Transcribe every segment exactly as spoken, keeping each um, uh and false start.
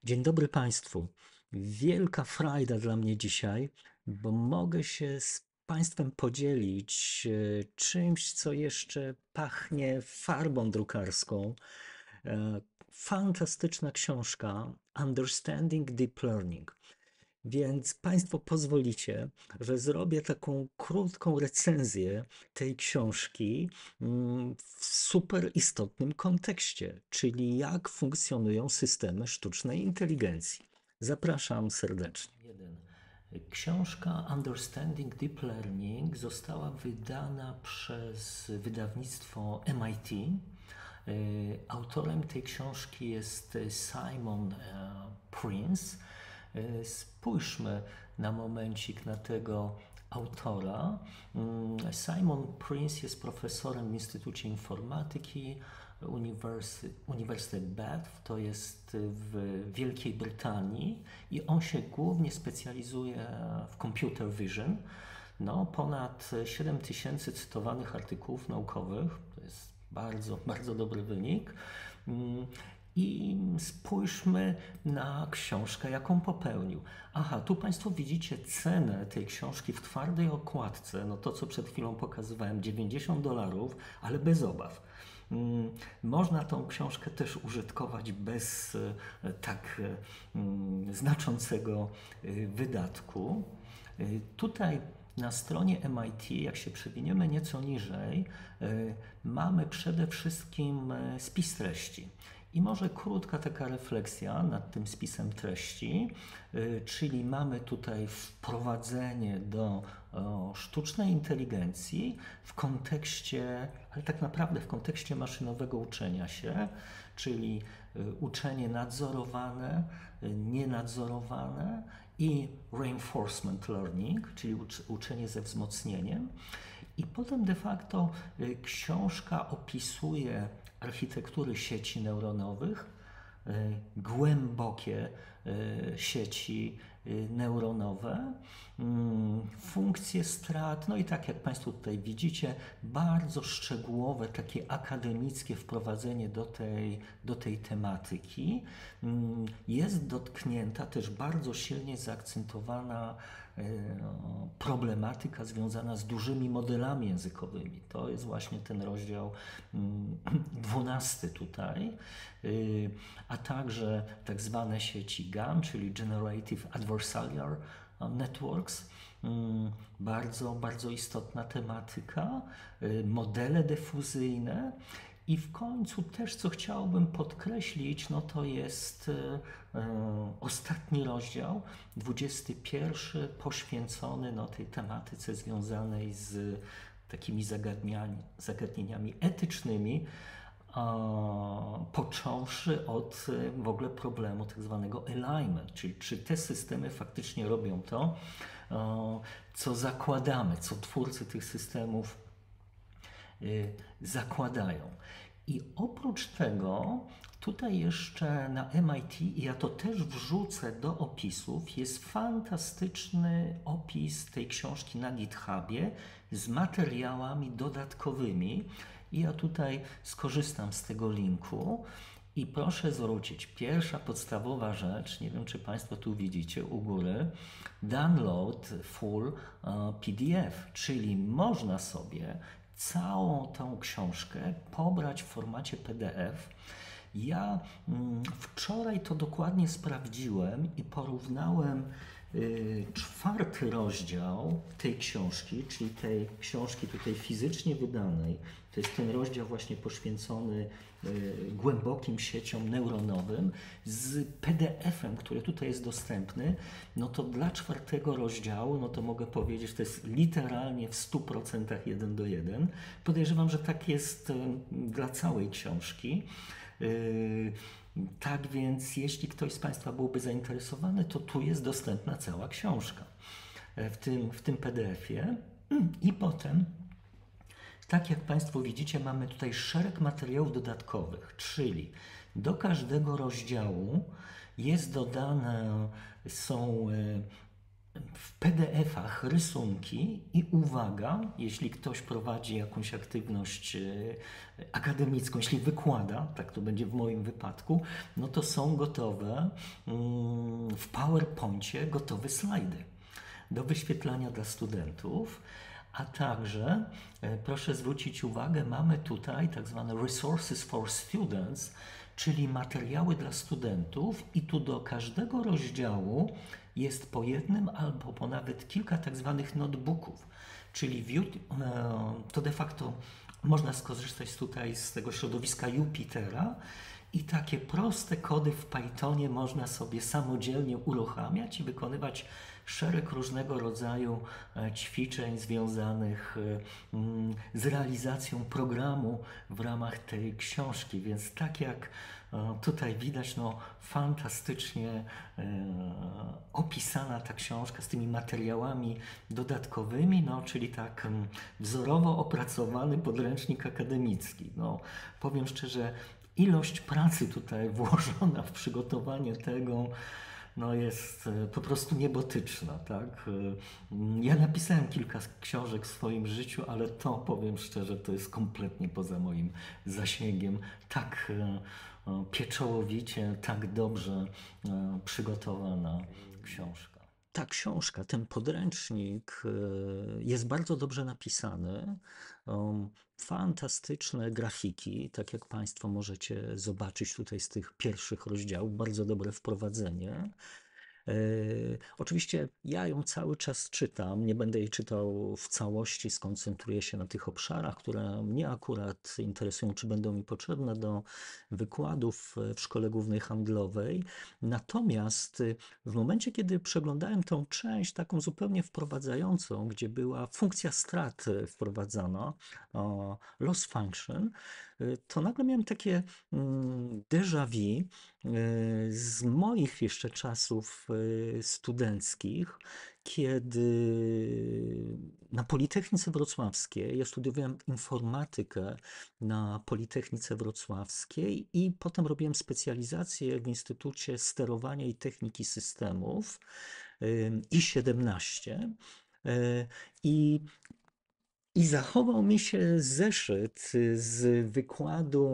Dzień dobry Państwu. Wielka frajda dla mnie dzisiaj, bo mogę się z Państwem podzielić e, czymś, co jeszcze pachnie farbą drukarską. E, Fantastyczna książka Understanding Deep Learning. Więc Państwo pozwolicie, że zrobię taką krótką recenzję tej książki mm, w super istotnym kontekście, czyli jak funkcjonują systemy sztucznej inteligencji. Zapraszam serdecznie. Jeden. Książka Understanding Deep Learning została wydana przez wydawnictwo M I T. Autorem tej książki jest Simon e, Prince. E, Spójrzmy na momencik na tego autora. Mm, Simon Prince jest profesorem w Instytucie Informatyki Uniwersy, Uniwersytet Bath, to jest w Wielkiej Brytanii, i on się głównie specjalizuje w computer vision. No, ponad siedem tysięcy cytowanych artykułów naukowych, to jest bardzo, bardzo dobry wynik. I spójrzmy na książkę, jaką popełnił. Aha, tu Państwo widzicie cenę tej książki w twardej okładce, no to co przed chwilą pokazywałem, dziewięćdziesiąt dolarów, ale bez obaw. Można tą książkę też użytkować bez tak znaczącego wydatku. Tutaj na stronie M I T, jak się przewiniemy nieco niżej, mamy przede wszystkim spis treści. I może krótka taka refleksja nad tym spisem treści, czyli mamy tutaj wprowadzenie do sztucznej inteligencji w kontekście, ale tak naprawdę w kontekście maszynowego uczenia się, czyli uczenie nadzorowane, nienadzorowane i reinforcement learning, czyli uczenie ze wzmocnieniem. I potem de facto książka opisuje architektury sieci neuronowych, głębokie sieci neuronowe, funkcje strat, no i tak jak Państwo tutaj widzicie, bardzo szczegółowe, takie akademickie wprowadzenie do tej, do tej tematyki. Jest dotknięta też bardzo silnie zaakcentowana problematyka związana z dużymi modelami językowymi. To jest właśnie ten rozdział dwunasty tutaj, a także tak zwane sieci G A N, czyli Generative Adversarial Networks. Bardzo, bardzo istotna tematyka, modele dyfuzyjne. I w końcu też, co chciałbym podkreślić, no to jest e, ostatni rozdział, dwudziesty pierwszy, poświęcony no, tej tematyce związanej z takimi zagadnieniami, zagadnieniami etycznymi, a, począwszy od w ogóle problemu tak zwanego alignment, czyli czy te systemy faktycznie robią to, e, co zakładamy, co twórcy tych systemów zakładają. I oprócz tego, tutaj jeszcze na M I T, i ja to też wrzucę do opisów, jest fantastyczny opis tej książki na GitHubie z materiałami dodatkowymi. I ja tutaj skorzystam z tego linku. I proszę zwrócić, pierwsza podstawowa rzecz, nie wiem czy Państwo tu widzicie u góry, download full P D F, czyli można sobie całą tą książkę pobrać w formacie P D F. Ja mm, wczoraj to dokładnie sprawdziłem i porównałem y, czwarty rozdział tej książki, czyli tej książki tutaj fizycznie wydanej. To jest ten rozdział właśnie poświęcony y, głębokim sieciom neuronowym z P D F-em, który tutaj jest dostępny. No to dla czwartego rozdziału, no to mogę powiedzieć, że to jest literalnie w stu procentach jeden do jeden. Podejrzewam, że tak jest y, dla całej książki. Yy, tak więc, jeśli ktoś z Państwa byłby zainteresowany, to tu jest dostępna cała książka w tym, w tym P D F-ie. I potem, tak jak Państwo widzicie, mamy tutaj szereg materiałów dodatkowych, czyli do każdego rozdziału jest dodane, są w P D F-ach rysunki i uwaga, jeśli ktoś prowadzi jakąś aktywność e, akademicką, jeśli wykłada, tak to będzie w moim wypadku, no to są gotowe mm, w PowerPoincie gotowe slajdy do wyświetlania dla studentów, a także e, proszę zwrócić uwagę, mamy tutaj tak zwane resources for students, czyli materiały dla studentów i tu do każdego rozdziału jest po jednym albo po nawet kilka tak zwanych notebooków, czyli w, e, to de facto można skorzystać tutaj z tego środowiska Jupitera i takie proste kody w Pythonie można sobie samodzielnie uruchamiać i wykonywać szereg różnego rodzaju e, ćwiczeń związanych e, mm, z realizacją programu w ramach tej książki. Więc tak jak e, tutaj widać, no fantastycznie e, opisana ta książka z tymi materiałami dodatkowymi, no czyli tak mm, wzorowo opracowany podręcznik akademicki. No, powiem szczerze, ilość pracy tutaj włożona w przygotowanie tego no jest e, po prostu niebotyczna, tak? E, Ja napisałem kilka książek w swoim życiu, ale to, powiem szczerze, to jest kompletnie poza moim zasięgiem. Tak e, e, pieczołowicie, tak dobrze e, przygotowana książka. Ta książka, ten podręcznik e, jest bardzo dobrze napisany. Um, Fantastyczne grafiki, tak jak Państwo możecie zobaczyć tutaj z tych pierwszych rozdziałów, bardzo dobre wprowadzenie. E, Oczywiście ja ją cały czas czytam, nie będę jej czytał w całości, skoncentruję się na tych obszarach, które mnie akurat interesują, czy będą mi potrzebne do wykładów w Szkole Głównej Handlowej. Natomiast y, w momencie, kiedy przeglądałem tą część taką zupełnie wprowadzającą, gdzie była funkcja strat y, wprowadzana, o, loss function, y, to nagle miałem takie mm, déjà vu, e, z moich jeszcze czasów e, studenckich, kiedy na Politechnice Wrocławskiej, ja studiowałem informatykę na Politechnice Wrocławskiej i potem robiłem specjalizację w Instytucie Sterowania i Techniki Systemów e, I siedemnaście. E, I i zachował mi się zeszyt z wykładu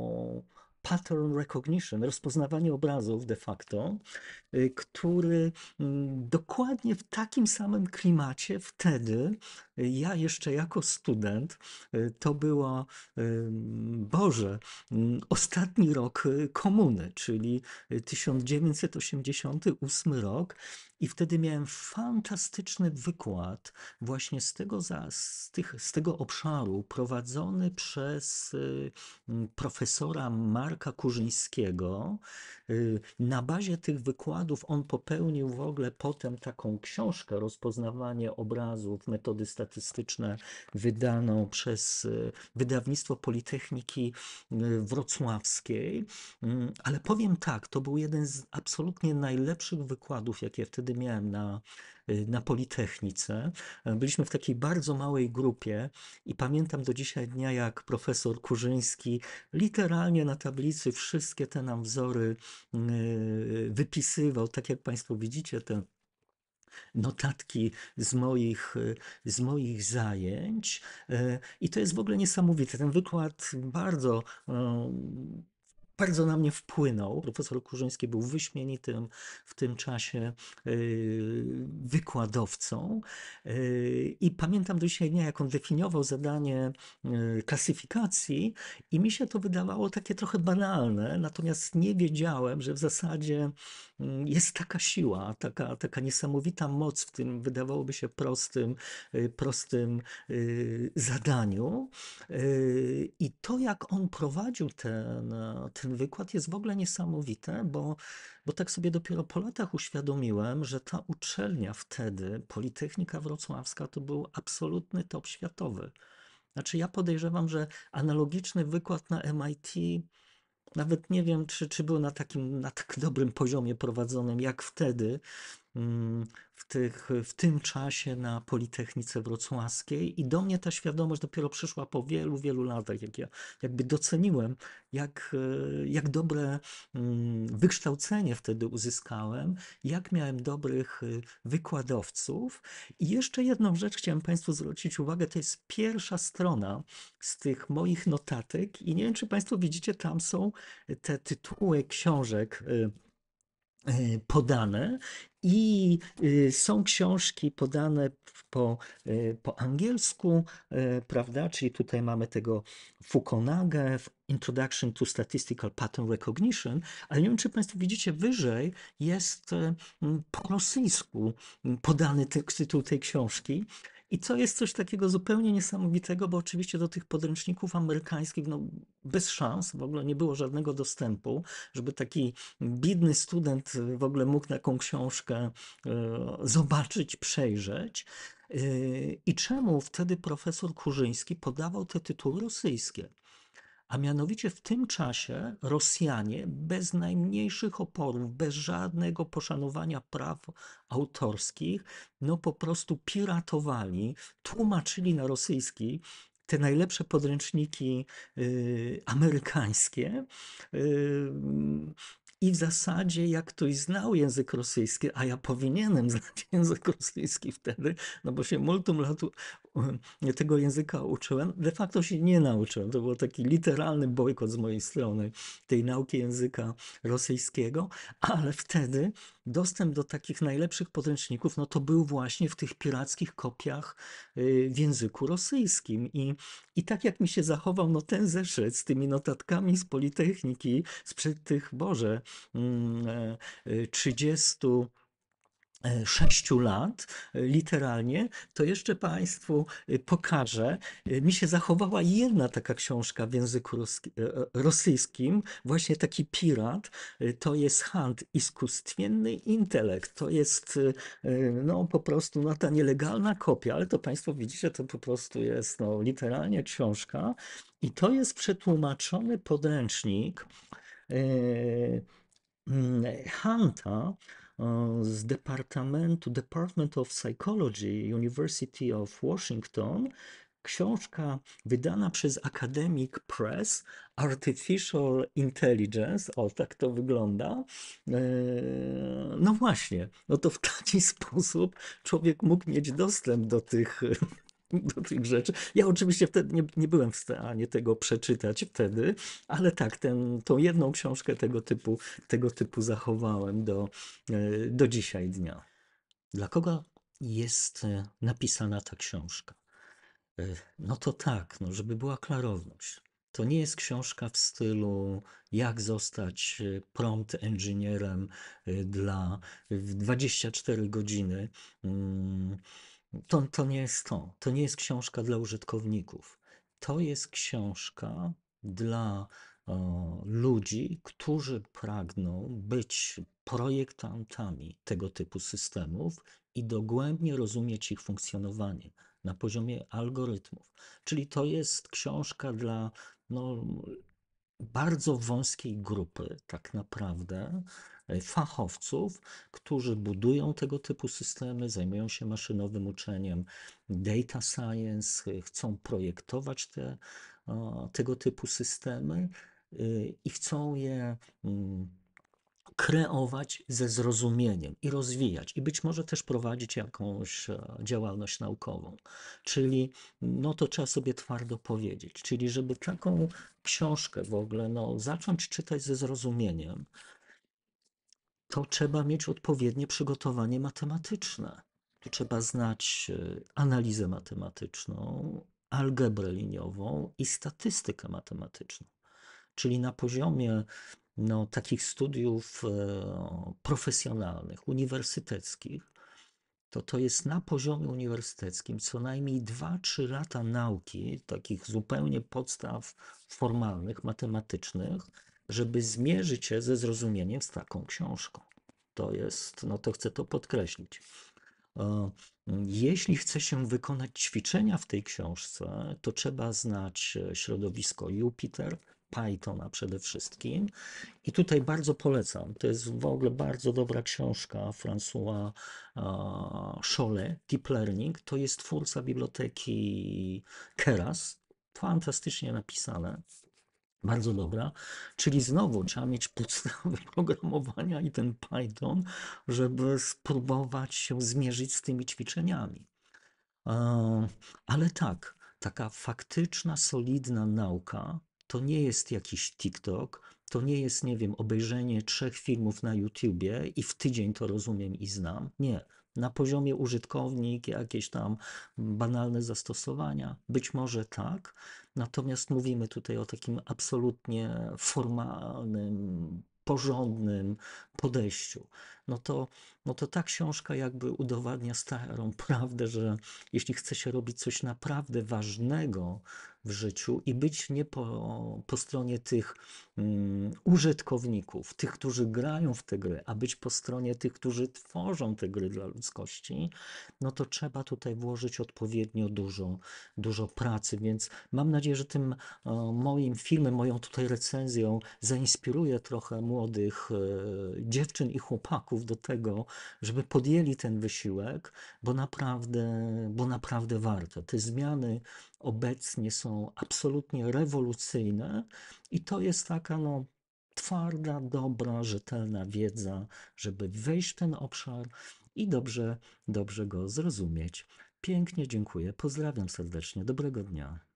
Pattern Recognition, rozpoznawanie obrazów de facto, y, który mm, dokładnie w takim samym klimacie wtedy, y, ja jeszcze jako student, y, to było, ym, Boże, mm, ostatni rok y, komuny, czyli y, tysiąc dziewięćset osiemdziesiąty ósmy rok. I wtedy miałem fantastyczny wykład właśnie z tego, za, z tych, z tego obszaru prowadzony przez y, m, profesora Marka Kurzyńskiego. Y, Na bazie tych wykładów on popełnił w ogóle potem taką książkę Rozpoznawanie obrazów, metody statystyczne, wydaną przez y, wydawnictwo Politechniki y, Wrocławskiej. Mm, Ale powiem tak, to był jeden z absolutnie najlepszych wykładów, jakie wtedy miałem na, y, na Politechnice. E, Byliśmy w takiej bardzo małej grupie i pamiętam do dzisiaj dnia, jak profesor Kurzyński literalnie na tablicy wszystkie te nam wzory y, wypisywał, tak jak Państwo widzicie, te notatki z moich, y, z moich zajęć. E, I to jest w ogóle niesamowite. Ten wykład bardzo, e, bardzo na mnie wpłynął. Profesor Kurzyński był wyśmienitym w tym czasie y, wykładowcą. Y, I pamiętam do dzisiaj dnia, jak on definiował zadanie y, klasyfikacji, i mi się to wydawało takie trochę banalne, natomiast nie wiedziałem, że w zasadzie mm, jest taka siła, taka, taka niesamowita moc w tym, wydawałoby się prostym, y, prostym y, zadaniu. Y, I to, jak on prowadził ten, e, ten wykład, jest w ogóle niesamowite, bo, bo tak sobie dopiero po latach uświadomiłem, że ta uczelnia wtedy, Politechnika Wrocławska, to był absolutny top światowy. Znaczy, ja podejrzewam, że analogiczny wykład na M I T, nawet nie wiem, czy, czy był na takim, na tak dobrym poziomie prowadzonym jak wtedy. mm, w tych, w tym czasie na Politechnice Wrocławskiej i do mnie ta świadomość dopiero przyszła po wielu, wielu latach, jak ja jakby doceniłem, jak, e, jak dobre mm, wykształcenie wtedy uzyskałem, jak miałem dobrych y, wykładowców. I jeszcze jedną rzecz chciałem Państwu zwrócić uwagę, to jest pierwsza strona z tych moich notatek i nie wiem, czy Państwo widzicie, tam są te tytuły książek y, y, podane i y, są książki podane po, y, po angielsku, y, prawda? Czyli tutaj mamy tego Fukunagę, Introduction to Statistical Pattern Recognition, ale nie wiem, czy Państwo widzicie, wyżej jest y, m, po rosyjsku m, podany ty- tytuł tej książki. I to jest coś takiego zupełnie niesamowitego, bo oczywiście do tych podręczników amerykańskich, no bez szans, w ogóle nie było żadnego dostępu, żeby taki biedny student w ogóle mógł taką książkę e, zobaczyć, przejrzeć. E, I czemu wtedy profesor Kurzyński podawał te tytuły rosyjskie? A mianowicie w tym czasie Rosjanie bez najmniejszych oporów, bez żadnego poszanowania praw autorskich, no po prostu piratowali, tłumaczyli na rosyjski te najlepsze podręczniki y, amerykańskie. y, I w zasadzie, jak ktoś znał język rosyjski, a ja powinienem znać język rosyjski wtedy, no bo się multum latu y, tego języka uczyłem, de facto się nie nauczyłem. To był taki literalny bojkot z mojej strony tej nauki języka rosyjskiego, ale wtedy dostęp do takich najlepszych podręczników, no to był właśnie w tych pirackich kopiach y, w języku rosyjskim. I, i tak jak mi się zachował no ten zeszyt z tymi notatkami z Politechniki sprzed tych, Boże, mm, e, e, trzydziestu e, sześciu lat, e, literalnie, to jeszcze Państwu e, pokażę. E, Mi się zachowała jedna taka książka w języku roski- e, e, rosyjskim, właśnie taki pirat. E, To jest Hand Iskustwienny Intelekt. To jest e, e, no po prostu no, ta nielegalna kopia, ale to Państwo widzicie, to po prostu jest no, literalnie książka. I to jest przetłumaczony podręcznik e, mm, Hanta e, z Departamentu Department of Psychology University of Washington. Książka wydana przez Academic Press, Artificial Intelligence, o tak to wygląda. E, No właśnie, no to w taki sposób człowiek mógł mieć dostęp do tych, do tych rzeczy. Ja oczywiście wtedy nie, nie byłem w stanie tego przeczytać wtedy, ale tak, ten, tą jedną książkę tego typu, tego typu zachowałem do, e, do dzisiaj dnia. Dla kogo jest e, napisana ta książka? E, No to tak, no żeby była klarowność. To nie jest książka w stylu jak zostać e, prompt engineerem e, dla w dwadzieścia cztery godziny. Mm, To, to nie jest to. To nie jest książka dla użytkowników. To jest książka dla o, ludzi, którzy pragną być projektantami tego typu systemów i dogłębnie rozumieć ich funkcjonowanie na poziomie algorytmów. Czyli to jest książka dla no, bardzo wąskiej grupy, tak naprawdę, e, fachowców, którzy budują tego typu systemy, zajmują się maszynowym uczeniem, data science, e, chcą projektować te, o, tego typu systemy y, i chcą je mm, kreować ze zrozumieniem i rozwijać, i być może też prowadzić jakąś e, działalność naukową. Czyli, no to trzeba sobie twardo powiedzieć, czyli żeby taką książkę w ogóle no, zacząć czytać ze zrozumieniem, to trzeba mieć odpowiednie przygotowanie matematyczne. Tu trzeba znać e, analizę matematyczną, algebrę liniową i statystykę matematyczną. Czyli na poziomie no, takich studiów e, profesjonalnych, uniwersyteckich, to to jest na poziomie uniwersyteckim co najmniej dwa trzy lata nauki, takich zupełnie podstaw formalnych, matematycznych, żeby zmierzyć się ze zrozumieniem z taką książką. To jest, no to chcę to podkreślić. E, Jeśli chce się wykonać ćwiczenia w tej książce, to trzeba znać e, środowisko Jupyter, Pythona przede wszystkim. I tutaj bardzo polecam. To jest w ogóle bardzo dobra książka François e, Chollet, Deep Learning. To jest twórca biblioteki Keras. Fantastycznie napisane. Bardzo dobra. Czyli znowu trzeba mieć podstawy programowania i ten Python, żeby spróbować się zmierzyć z tymi ćwiczeniami. E, Ale tak, taka faktyczna, solidna nauka to nie jest jakiś TikTok, to nie jest, nie wiem, obejrzenie trzech filmów na YouTubie i w tydzień to rozumiem i znam. Nie. Na poziomie użytkownik, jakieś tam banalne zastosowania, być może tak, natomiast mówimy tutaj o takim absolutnie formalnym, porządnym podejściu. No to, no to ta książka jakby udowadnia starą prawdę, że jeśli chce się robić coś naprawdę ważnego w życiu i być nie po, po stronie tych mm, użytkowników, tych, którzy grają w te gry, a być po stronie tych, którzy tworzą te gry dla ludzkości, no to trzeba tutaj włożyć odpowiednio dużo, dużo pracy. Więc mam nadzieję, że tym e, moim filmem, moją tutaj recenzją zainspiruje trochę młodych e, dziewczyn i chłopaków do tego, żeby podjęli ten wysiłek, bo naprawdę, bo naprawdę warto. Te zmiany obecnie są absolutnie rewolucyjne i to jest taka no, twarda, dobra, rzetelna wiedza, żeby wejść w ten obszar i dobrze, dobrze go zrozumieć. Pięknie dziękuję. Pozdrawiam serdecznie. Dobrego dnia.